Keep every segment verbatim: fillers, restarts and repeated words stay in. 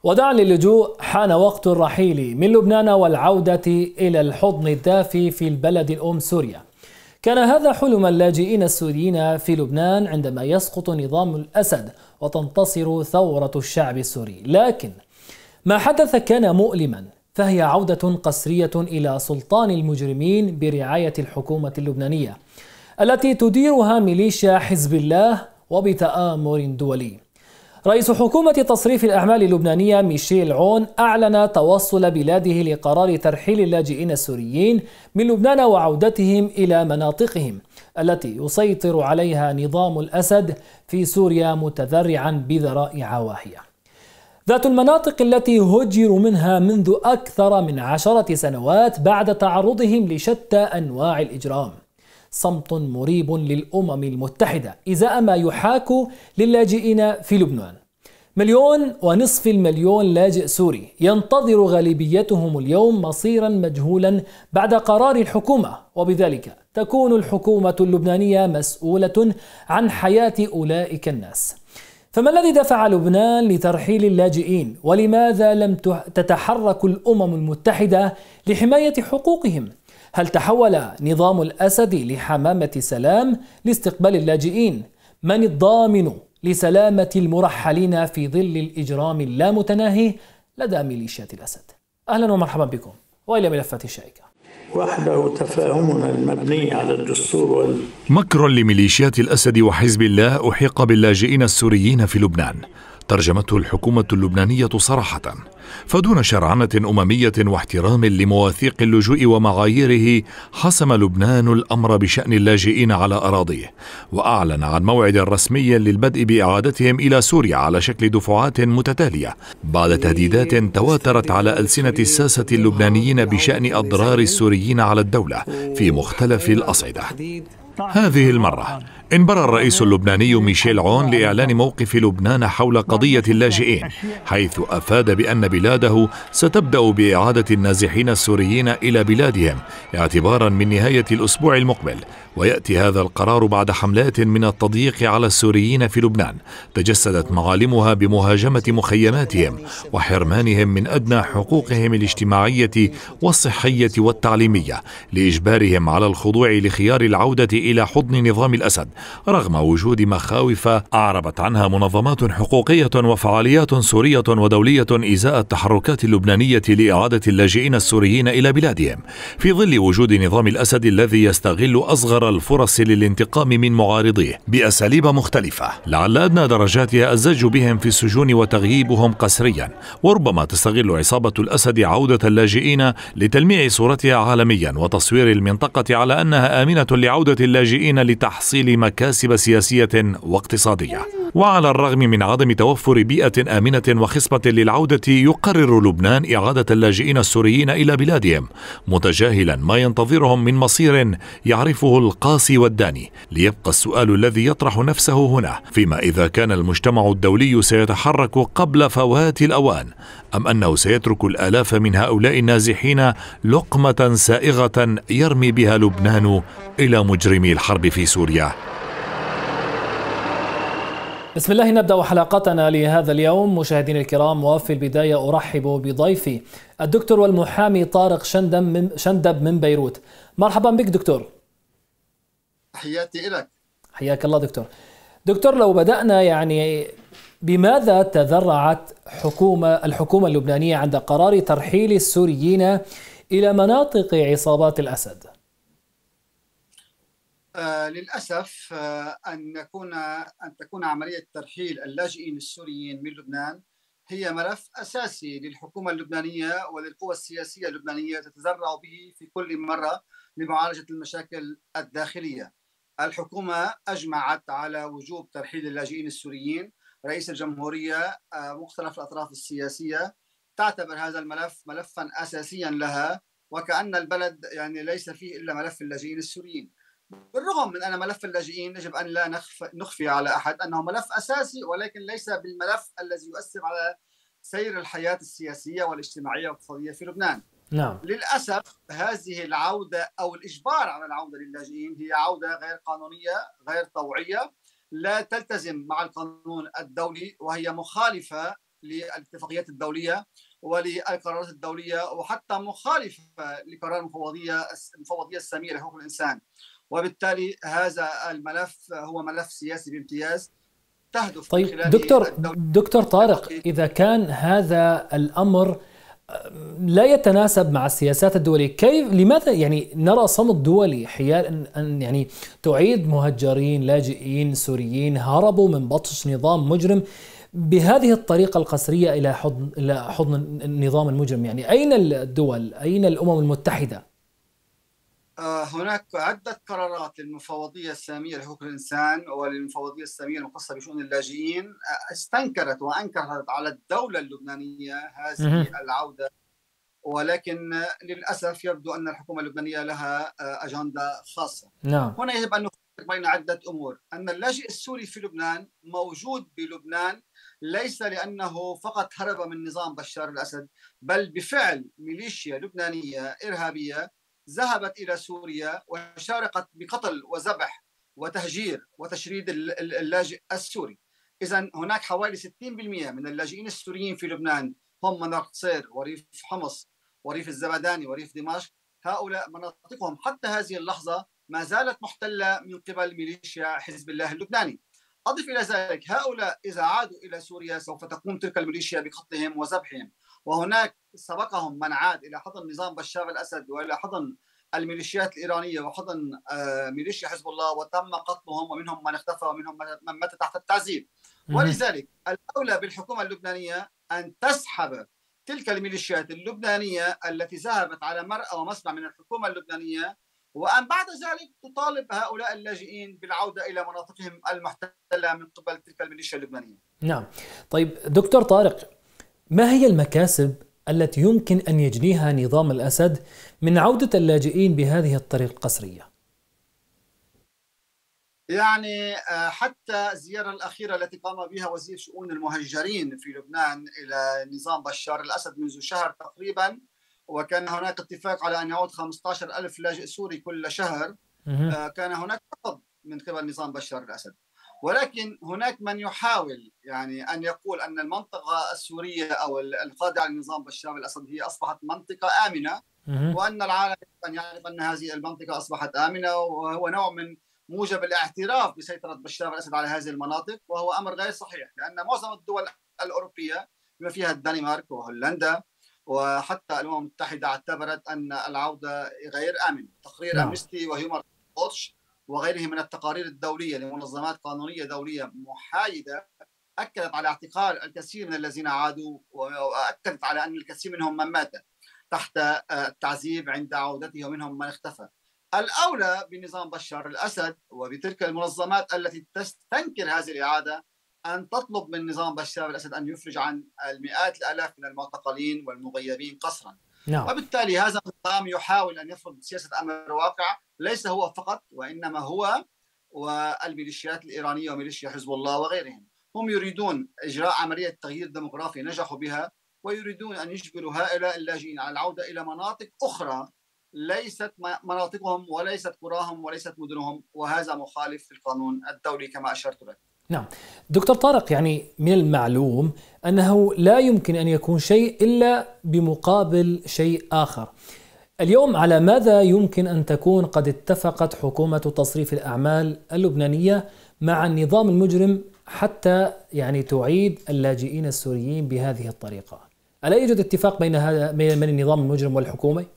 وداعا للجوء حان وقت الرحيل من لبنان والعودة إلى الحضن الدافي في البلد الأم سوريا. كان هذا حلم اللاجئين السوريين في لبنان عندما يسقط نظام الأسد وتنتصر ثورة الشعب السوري، لكن ما حدث كان مؤلما، فهي عودة قسرية إلى سلطان المجرمين برعاية الحكومة اللبنانية التي تديرها ميليشيا حزب الله وبتآمر دولي. رئيس حكومة تصريف الأعمال اللبنانية ميشيل عون أعلن توصل بلاده لقرار ترحيل اللاجئين السوريين من لبنان وعودتهم إلى مناطقهم التي يسيطر عليها نظام الأسد في سوريا، متذرعا بذرائع واهية. ذات المناطق التي هجروا منها منذ أكثر من عشرة سنوات بعد تعرضهم لشتى أنواع الإجرام. صمت مريب للأمم المتحدة إزاء ما يحاك للاجئين في لبنان. مليون ونصف المليون لاجئ سوري ينتظر غالبيتهم اليوم مصيرا مجهولا بعد قرار الحكومة، وبذلك تكون الحكومة اللبنانية مسؤولة عن حياة أولئك الناس. فما الذي دفع لبنان لترحيل اللاجئين؟ ولماذا لم تتحرك الأمم المتحدة لحماية حقوقهم؟ هل تحول نظام الأسد لحمامة سلام لاستقبال اللاجئين؟ من الضامن لسلامة المرحلين في ظل الإجرام اللامتناهي لدى ميليشيات الأسد؟ أهلا ومرحبا بكم وإلى ملفات الشائكة. وحده تفاهمنا المبني على الدستور وال... مكر لميليشيات الأسد وحزب الله أحيق باللاجئين السوريين في لبنان، ترجمته الحكومة اللبنانية صراحة، فدون شرعنة أممية واحترام لمواثيق اللجوء ومعاييره حسم لبنان الأمر بشأن اللاجئين على أراضيه، وأعلن عن موعد رسمي للبدء بإعادتهم إلى سوريا على شكل دفعات متتالية بعد تهديدات تواترت على ألسنة الساسة اللبنانيين بشأن أضرار السوريين على الدولة في مختلف الأصعدة. هذه المرة انبرى الرئيس اللبناني ميشيل عون لإعلان موقف لبنان حول قضية اللاجئين، حيث أفاد بأن بلاده ستبدأ بإعادة النازحين السوريين إلى بلادهم اعتبارا من نهاية الأسبوع المقبل. ويأتي هذا القرار بعد حملات من التضييق على السوريين في لبنان تجسدت معالمها بمهاجمة مخيماتهم وحرمانهم من أدنى حقوقهم الاجتماعية والصحية والتعليمية، لإجبارهم على الخضوع لخيار العودة إلى حضن نظام الأسد رغم وجود مخاوف أعربت عنها منظمات حقوقية وفعاليات سورية ودولية إزاء التحركات اللبنانية لإعادة اللاجئين السوريين إلى بلادهم، في ظل وجود نظام الأسد الذي يستغل أصغر الفرص للانتقام من معارضيه بأساليب مختلفة، لعل أدنى درجاتها الزج بهم في السجون وتغييبهم قسريا. وربما تستغل عصابة الأسد عودة اللاجئين لتلميع صورتها عالميا وتصوير المنطقة على أنها آمنة لعودة اللاجئين لتحصيل مكاسب سياسية واقتصادية. وعلى الرغم من عدم توفر بيئة آمنة وخصبة للعودة، يقرر لبنان إعادة اللاجئين السوريين إلى بلادهم، متجاهلا ما ينتظرهم من مصير يعرفه القاسي والداني. ليبقى السؤال الذي يطرح نفسه هنا: فيما إذا كان المجتمع الدولي سيتحرك قبل فوات الأوان، أم أنه سيترك الآلاف من هؤلاء النازحين لقمة سائغة يرمي بها لبنان إلى مجرمي الحرب في سوريا؟ بسم الله نبدأ حلقتنا لهذا اليوم. مشاهدينا الكرام، وفي البداية أرحب بضيفي الدكتور والمحامي طارق شندب من, شندب من بيروت. مرحبا بك دكتور. تحياتي لك. حياك الله دكتور. دكتور، لو بدأنا يعني بماذا تذرعت حكومة الحكومة اللبنانية عند قرار ترحيل السوريين إلى مناطق عصابات الأسد؟ آه للأسف آه أن يكون أن تكون عملية ترحيل اللاجئين السوريين من لبنان هي ملف أساسي للحكومة اللبنانية وللقوى السياسية اللبنانية تتذرع به في كل مرة لمعالجة المشاكل الداخلية. الحكومة أجمعت على وجوب ترحيل اللاجئين السوريين. رئيس الجمهورية آه مختلف الأطراف السياسية تعتبر هذا الملف ملفا أساسيا لها، وكأن البلد يعني ليس فيه إلا ملف اللاجئين السوريين. بالرغم من أن ملف اللاجئين يجب أن لا نخفي على أحد أنه ملف أساسي، ولكن ليس بالملف الذي يؤثر على سير الحياة السياسية والاجتماعية والاقتصادية في لبنان. نعم. للأسف هذه العودة أو الإجبار على العودة للاجئين هي عودة غير قانونية غير طوعية، لا تلتزم مع القانون الدولي، وهي مخالفة للاتفاقيات الدولية وللقرارات الدولية، وحتى مخالفة لقرار المفوضية المفوضية السامية لحقوق الإنسان. وبالتالي هذا الملف هو ملف سياسي بامتياز تهدف طيب من خلاله دكتور الدولة. دكتور طارق، إذا كان هذا الأمر لا يتناسب مع السياسات الدولية، كيف لماذا يعني نرى صمت دولي حيال أن, أن يعني تعيد مهجرين لاجئين سوريين هربوا من بطش نظام مجرم بهذه الطريقة القسرية إلى حضن إلى حضن النظام المجرم؟ يعني أين الدول؟ أين الأمم المتحدة؟ هناك عدة قرارات للمفوضية السامية لحقوق الإنسان وللمفوضية السامية المختصة بشؤون اللاجئين استنكرت وأنكرت على الدولة اللبنانية هذه العودة، ولكن للأسف يبدو أن الحكومة اللبنانية لها أجندة خاصة. نعم. هنا يجب أن نفرق بين عدة أمور. أن اللاجئ السوري في لبنان موجود بلبنان ليس لأنه فقط هرب من نظام بشار الأسد، بل بفعل ميليشيا لبنانية إرهابية ذهبت إلى سوريا وشاركت بقتل وذبح وتهجير وتشريد اللاجئ السوري. إذن هناك حوالي ستين بالمئة من اللاجئين السوريين في لبنان هم مناطق صير وريف حمص وريف الزبداني وريف دمشق. هؤلاء مناطقهم حتى هذه اللحظة ما زالت محتلة من قبل ميليشيا حزب الله اللبناني. أضف إلى ذلك هؤلاء إذا عادوا إلى سوريا سوف تقوم تلك الميليشيا بقتلهم وذبحهم، وهناك سبقهم من عاد إلى حضن نظام بشار الأسد وإلى حضن الميليشيات الإيرانية وحضن ميليشيا حزب الله وتم قتلهم، ومنهم من اختفى ومنهم من مات تحت التعذيب. ولذلك الأولى بالحكومة اللبنانية أن تسحب تلك الميليشيات اللبنانية التي ذهبت على مرأى ومسمع من الحكومة اللبنانية، وأن بعد ذلك تطالب هؤلاء اللاجئين بالعودة إلى مناطقهم المحتلة من قبل تلك الميليشيا اللبنانية. نعم. طيب دكتور طارق، ما هي المكاسب التي يمكن أن يجنيها نظام الأسد من عودة اللاجئين بهذه الطريقة القسرية؟ يعني حتى الزيارة الأخيرة التي قام بها وزير شؤون المهجرين في لبنان إلى نظام بشار الأسد منذ شهر تقريبا، وكان هناك اتفاق على أن يعود خمسة عشر ألف لاجئ سوري كل شهر، كان هناك رفض من قبل نظام بشار الأسد. ولكن هناك من يحاول يعني أن يقول أن المنطقة السورية أو الخاضعة لنظام بشار الأسد هي أصبحت منطقة آمنة، وأن العالم أن يعرف أن هذه المنطقة أصبحت آمنة، وهو نوع من موجب الاعتراف بسيطرة بشار الأسد على هذه المناطق، وهو أمر غير صحيح، لأن معظم الدول الأوروبية بما فيها الدنمارك وهولندا وحتى الأمم المتحدة اعتبرت أن العودة غير آمنة. تقرير أمنستي وهيومن رايتس وغيره من التقارير الدولية لمنظمات قانونية دولية محايدة أكدت على اعتقال الكثير من الذين عادوا، وأكدت على أن الكثير منهم من مات تحت التعذيب عند عودته ومنهم من اختفى. الأولى بنظام بشار الأسد وبتلك المنظمات التي تستنكر هذه الإعادة أن تطلب من نظام بشار الأسد أن يفرج عن المئات الآلاف من المعتقلين والمغيبين قسرا. نعم. وبالتالي هذا النظام يحاول أن يفرض سياسة أمر واقع، ليس هو فقط وإنما هو والميليشيات الإيرانية وميليشيا حزب الله وغيرهم. هم يريدون إجراء عملية تغيير ديموغرافي نجحوا بها، ويريدون أن يجبروا هؤلاء اللاجئين على العودة إلى مناطق أخرى ليست مناطقهم وليست قراهم وليست مدنهم، وهذا مخالف للقانون الدولي كما أشرت لك. نعم دكتور طارق، يعني من المعلوم أنه لا يمكن أن يكون شيء إلا بمقابل شيء آخر. اليوم على ماذا يمكن أن تكون قد اتفقت حكومة تصريف الأعمال اللبنانية مع النظام المجرم حتى يعني تعيد اللاجئين السوريين بهذه الطريقة؟ ألا يوجد اتفاق بين هذا من النظام المجرم والحكومة؟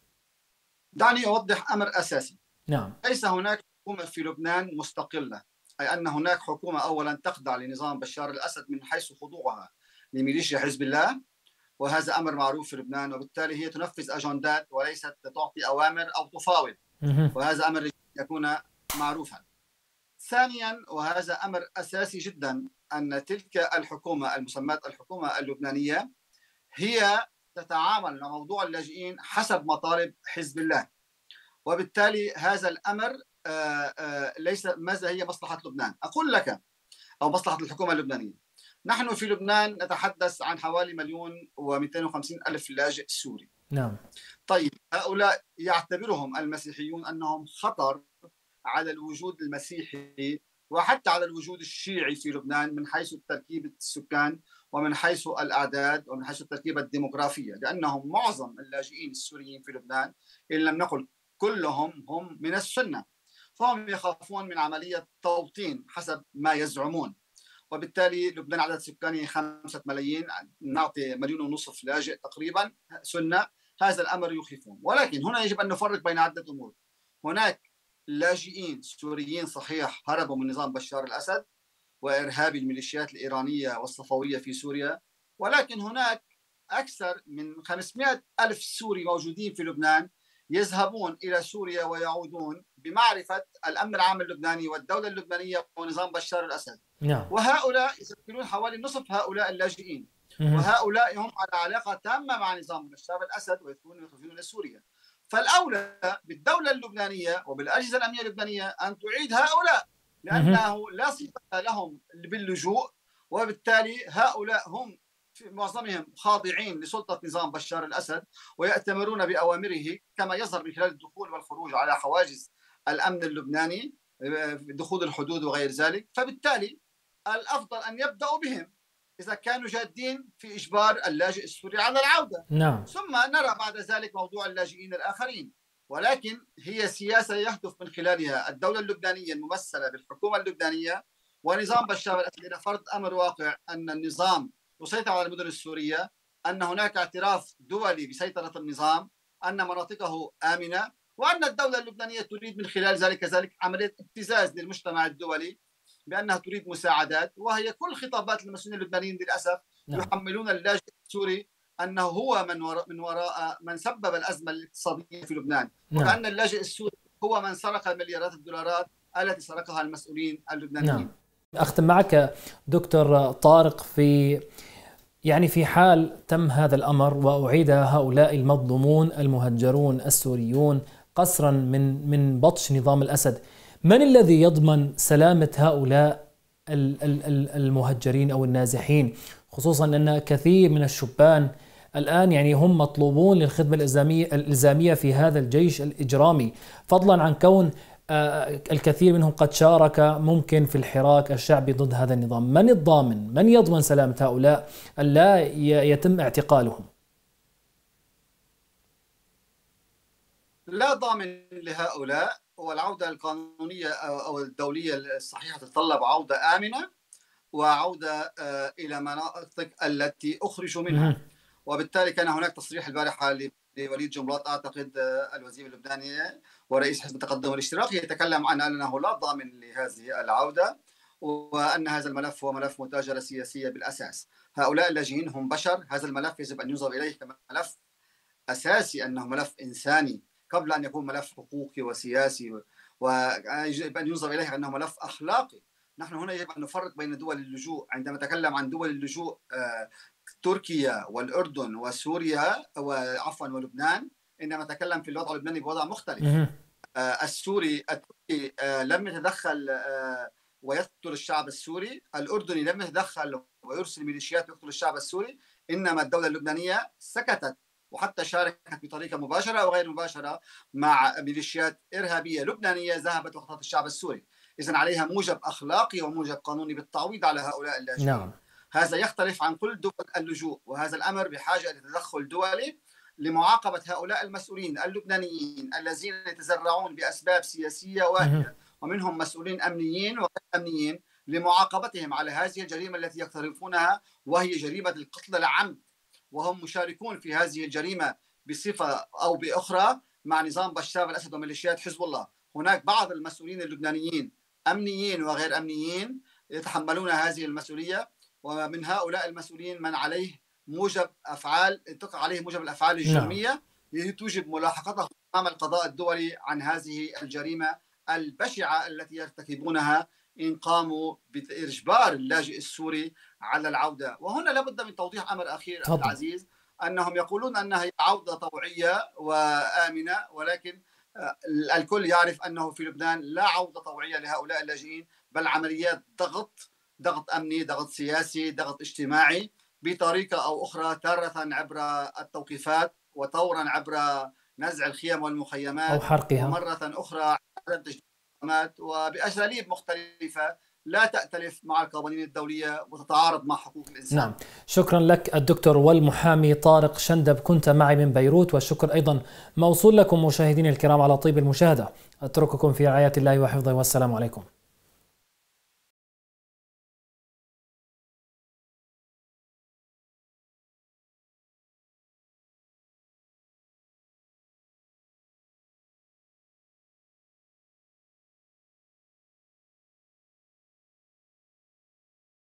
دعني أوضح أمر أساسي. نعم. ليس هناك حكومة في لبنان مستقلة، أي أن هناك حكومة أولا تخضع لنظام بشار الأسد من حيث خضوعها لميليشيا حزب الله، وهذا أمر معروف في لبنان، وبالتالي هي تنفذ أجندات وليست تعطي أوامر أو تفاوض، وهذا أمر يكون معروفا. ثانيا، وهذا أمر أساسي جدا، أن تلك الحكومة المسماة الحكومة اللبنانية هي تتعامل مع موضوع اللاجئين حسب مطالب حزب الله، وبالتالي هذا الأمر آآ آآ ليس ماذا هي مصلحة لبنان. أقول لك أو مصلحة الحكومة اللبنانية. نحن في لبنان نتحدث عن حوالي مليون ومئتين وخمسين ألف لاجئ سوري. نعم. طيب هؤلاء يعتبرهم المسيحيون أنهم خطر على الوجود المسيحي وحتى على الوجود الشيعي في لبنان من حيث تركيبة السكان، ومن حيث الأعداد ومن حيث التركيبة الديموغرافية، لأنهم معظم اللاجئين السوريين في لبنان إن لم نقل كلهم هم من السنة، فهم يخافون من عملية توطين حسب ما يزعمون. وبالتالي لبنان عدد سكانه خمسة ملايين، نعطي مليون ونصف لاجئ تقريبا سنة، هذا الأمر يخيفون. ولكن هنا يجب أن نفرق بين عدة أمور. هناك لاجئين سوريين صحيح هربوا من نظام بشار الأسد وإرهاب الميليشيات الإيرانية والصفوية في سوريا، ولكن هناك أكثر من خمسمائة ألف سوري موجودين في لبنان يذهبون إلى سوريا ويعودون بمعرفة الأمن العام اللبناني والدولة اللبنانية ونظام بشار الأسد. نعم. وهؤلاء يشكلون حوالي نصف هؤلاء اللاجئين، وهؤلاء هم على علاقة تامة مع نظام بشار الأسد ويخرجون يخرجون إلى سوريا. فالأولى بالدولة اللبنانية وبالأجهزة الأمنية اللبنانية أن تعيد هؤلاء، لأنه لا صفة لهم باللجوء، وبالتالي هؤلاء هم في معظمهم خاضعين لسلطة نظام بشار الأسد ويأتمرون بأوامره، كما يظهر من خلال الدخول والخروج على حواجز الأمن اللبناني، دخول الحدود وغير ذلك. فبالتالي الأفضل أن يبدأوا بهم إذا كانوا جادين في إجبار اللاجئ السوري على العودة. نعم. ثم نرى بعد ذلك موضوع اللاجئين الآخرين. ولكن هي سياسة يهدف من خلالها الدولة اللبنانية الممثلة بالحكومة اللبنانية ونظام بشار الأسد إلى فرض أمر واقع أن النظام يسيطر على المدن السورية، أن هناك اعتراف دولي بسيطرة النظام، أن مناطقه آمنة، وأن الدولة اللبنانية تريد من خلال ذلك كذلك عملية ابتزاز للمجتمع الدولي بأنها تريد مساعدات. وهي كل خطابات المسؤولين اللبنانيين للأسف نعم. يحملون اللاجئ السوري أنه هو من وراء من وراء من سبب الأزمة الاقتصادية في لبنان، نعم. وكأن اللاجئ السوري هو من سرق مليارات الدولارات التي سرقها المسؤولين اللبنانيين. نعم. أختم معك دكتور طارق، في يعني في حال تم هذا الأمر وأعيد هؤلاء المظلومون المهجرون السوريون قسرا من من بطش نظام الأسد، من الذي يضمن سلامة هؤلاء المهجرين أو النازحين، خصوصا أن كثير من الشبان الآن يعني هم مطلوبون للخدمة الإلزامية في هذا الجيش الإجرامي، فضلا عن كون الكثير منهم قد شارك ممكن في الحراك الشعبي ضد هذا النظام. من الضامن، من يضمن سلامة هؤلاء ألا يتم اعتقالهم؟ لا ضامن لهؤلاء، والعودة القانونية أو الدولية الصحيحة تتطلب عودة آمنة وعودة إلى مناطق التي أخرجوا منها. وبالتالي كان هناك تصريح البارحة لوليد جمرات أعتقد الوزير اللبناني ورئيس حزب التقدم والاشتراك يتكلم عن أنه لا ضامن لهذه العودة، وأن هذا الملف هو ملف متاجرة سياسية بالأساس. هؤلاء اللاجئين هم بشر، هذا الملف يجب أن ينظر إليه كملف أساسي، أنه ملف إنساني قبل أن يكون ملف حقوقي وسياسي، ويجب أن ينظر إليه أنه ملف أخلاقي. نحن هنا يجب أن نفرق بين دول اللجوء. عندما نتكلم عن دول اللجوء تركيا والأردن وسوريا وعفوا ولبنان، إنما نتكلم في الوضع اللبناني بوضع مختلف. السوري التركي لم يتدخل ويقتل الشعب السوري، الأردني لم يتدخل ويرسل ميليشيات يقتل الشعب السوري، إنما الدولة اللبنانية سكتت وحتى شاركت بطريقة مباشرة أو غير مباشرة مع ميليشيات إرهابية لبنانية ذهبت وقتلت الشعب السوري. إذن عليها موجب أخلاقي وموجب قانوني بالتعويض على هؤلاء اللاجئين. نعم. هذا يختلف عن كل دول اللجوء، وهذا الأمر بحاجة إلى تدخل دولي لمعاقبة هؤلاء المسؤولين اللبنانيين الذين يتزرعون بأسباب سياسية واهية، ومنهم مسؤولين أمنيين وغير أمنيين، لمعاقبتهم على هذه الجريمة التي يقترفونها، وهي جريمة القتل العمد، وهم مشاركون في هذه الجريمة بصفة أو بأخرى مع نظام بشار الأسد وميليشيات حزب الله. هناك بعض المسؤولين اللبنانيين أمنيين وغير أمنيين يتحملون هذه المسؤولية، ومن هؤلاء المسؤولين من عليه موجب أفعال تقع عليه موجب الأفعال الجريمية توجب ملاحقته أمام القضاء الدولي عن هذه الجريمة البشعة التي يرتكبونها إن قاموا بإجبار اللاجئ السوري على العودة. وهنا لابد من توضيح أمر أخير أخي العزيز، أنهم يقولون أنها هي عودة طوعية وآمنة، ولكن الكل يعرف أنه في لبنان لا عودة طوعية لهؤلاء اللاجئين، بل عمليات ضغط ضغط أمني، ضغط سياسي، ضغط اجتماعي بطريقة أو أخرى، تارة عبر التوقيفات وطورا عبر نزع الخيام والمخيمات أو حرقها، ومرة أخرى عدم تجديد الخدمات وبأساليب مختلفة لا تأتلف مع القوانين الدولية وتتعارض مع حقوق الإنسان. نعم، شكرا لك الدكتور والمحامي طارق شندب، كنت معي من بيروت، والشكر أيضا موصول لكم مشاهدينا الكرام على طيب المشاهدة. أترككم في رعاية الله وحفظه، والسلام عليكم.